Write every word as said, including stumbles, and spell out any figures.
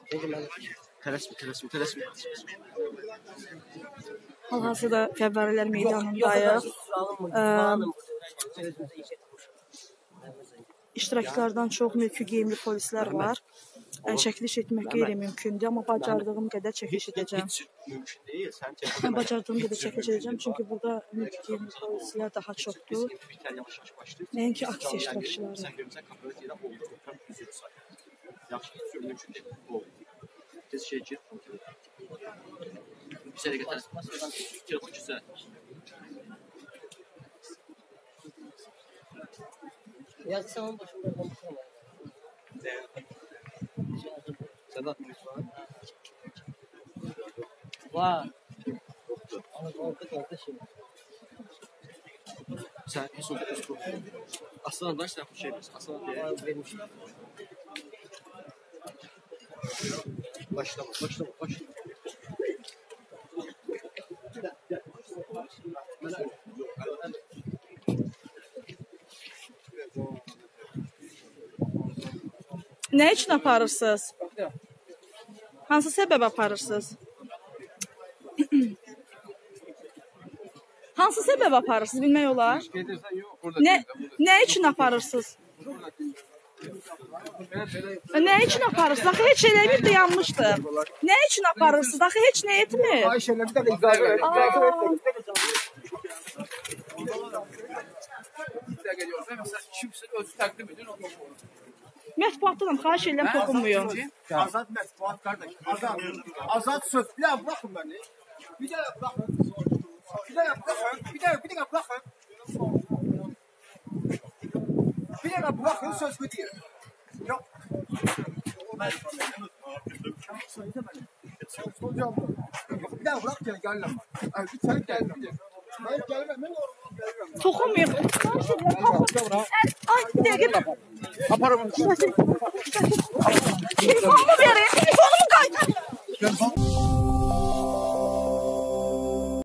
Tələsmə, tələsmə, tələsmə. Hal-hazırda Fəvvarələr meydanındayıq. İştirakçılardan çox mülki geyimli polislər var. Çəkiliş etmək qeyri-mümkündür, amma bacardığım qədər çəkiliş edəcəm. Bacardığım qədər çəkiliş edəcəm, çünki burada mülki geyimli polislər daha çoxdur. Nəinki aksiya iştirakçıları. Tez şey ki. Bir şey getir. Telefon güzel. Yazsam başımda konuşamam. Sedat. Var. Ama orta orta şey. Sen en son Aslan'dan sen bu şey Aslan vermiştim. Başlama, başlama, başlama. Nə üçün aparırsınız? Hansı səbəb aparırsınız? Hansı səbəb aparırsınız, bilmək olar? Nə, nə üçün aparırsınız? Nə üçün aparırsınız? Axı heç elə bir dayanmışdır. Nə üçün aparırsınız? Axı heç nə etmir. Ayşə, nə bir də icazə ver. Mətbuatdan xahiş edirəm, toxunmuyor. Azad mətbuat qardaş. Azad. Azad söz. Bir dəqiqə buraxın məni. Bir dəqiqə buraxın. Bir dəqiqə buraxın. Bir dəqiqə, bir dəqiqə buraxın. Bir dəqiqə buraxın, sözümü deyir. Yox. Bir dəqiqə burax gəl, gəlirəm. Bir çəlik gəlirəm. Mən gəlirəm, mən oradan gəlirəm. Toxunmuyor. Xahiş edirəm, toxunmuyor. Ay, bir dəqiqə. Aparım. Telefonumu verin, telefonumu qaytar.